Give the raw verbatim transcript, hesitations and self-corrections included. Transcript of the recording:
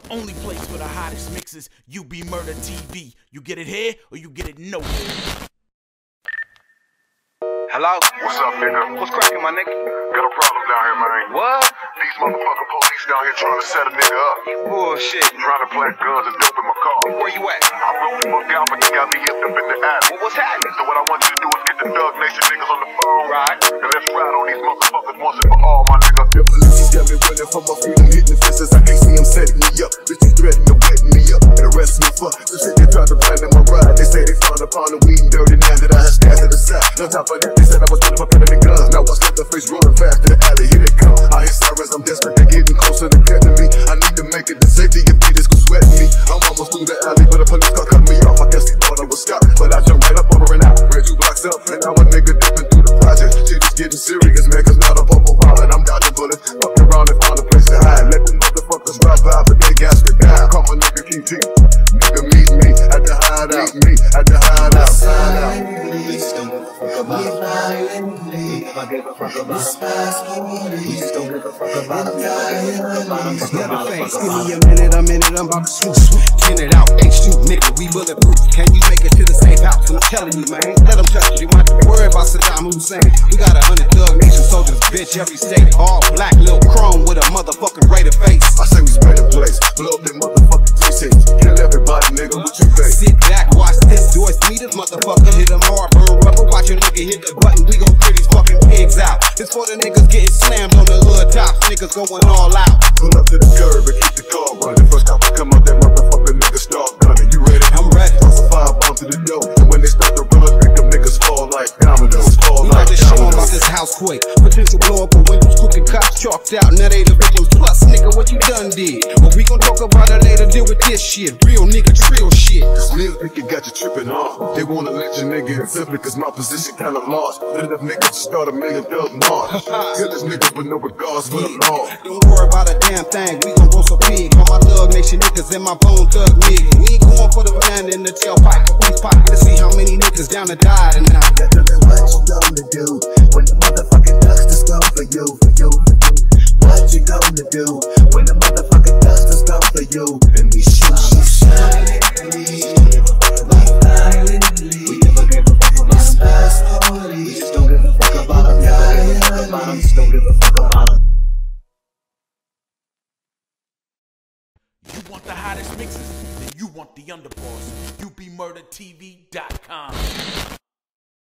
only place for the hottest mixes, UBMurda T V. You get it here or you get it nowhere. Hello? What's up, nigga? What's cracking, my nigga? Got a problem down here, man. What? These motherfucking police down here trying to set a nigga up. Bullshit. Trying to plant guns and dope in my car. Where you at? I wrote the fuck out, but they got me hipped up in the attic. Well, what's happening? So what I want you to do is get the Thug Nation niggas on the phone. Right. And let's ride on these motherfuckers once and for all, my nigga. The police got me running for my freedom, hitting the fences. I can't see them setting me up. Bitches threatening to wet me up and arrest me for the shit they tried to plan in my ride. They say they found upon the weed and dirty now that I had stashed to the side. On top of that, they said I was running for pen and guns. Now I slip the face rolling fast to the alley. Here they come. I hear sirens, I'm desperate. They're getting closer to getting me. I need to make it to safety if they just go sweating me. I'm almost through the alley, but the police car cut me off. I guess they thought I was stopped, but I jumped right up over and out. Ran two blocks up, and now a nigga dipping through the project. Shit is getting serious, man, cause now the bubble pilot. I'm dodging bullets, fucking around and found a place to hide. Let the motherfuckers ride by, but they gas me down. Call my nigga Keef. Nigga meet me at the hideout. Me at the hideout. Please don't give a fuck about violently. If I give a fuck about please don't give a fuck about Never face, give me a minute, a minute, I'm about to swoop, swoop. Ten it out, H two, nigga, we bulletproof. Can you make it to the safe house? I'm telling you, man, let them touch you. You don't have to worry about Saddam Hussein. We got a hundred Thug Nation soldiers, bitch, every state. All black, little chrome with a motherfucking Raider face. I say we spray the place, blow up them motherfucking faces. Kill everybody, nigga, what you think? Sit back, watch this, Joyce meet this motherfucker. Hit them hard, burn rubber, watch your nigga hit the button. We gon' clear these fucking pigs out. It's for the niggas getting slammed on the hood tops. Niggas going all out. Pull up to the curb and keep the car running. First time I come out, that motherfucking nigga start gunning. You ready? I'm ready. Toss a firebomb to the door, and when they start to run, think them niggas fall like dominoes. Fall We like about to show 'em dominoes. about this house quick. Potential blow up, but windows cooking cops chalked out. Now they the victims. Plus, nigga, what you done did? Well, we gon' talk about it later. Deal with this shit. Real nigga, trill shit. This music you got you tripping off. They wanna let your nigga in simply cause my position kinda lost. Let enough niggas to start a million thug march. Kill this nigga with no regards for the law. Don't worry about a damn thing. We gon' roast a pig. All my Thug Nation niggas and my bone thug niggas. We ain't going for the banana in the tailpipe. We pocket to see how many niggas down to die tonight. Tell me what you gonna do when the motherfucking dust is gone for you, for you, for you. What you gonna do when the motherfucking dust is gone for you? And we shoot you silently, violently. We never give a fuck about spies, police. Don't give a fuck about them, violence. Don't give a fuck about them. You want the hottest mixes? Then you want the underboss. U B Murda T V dot com.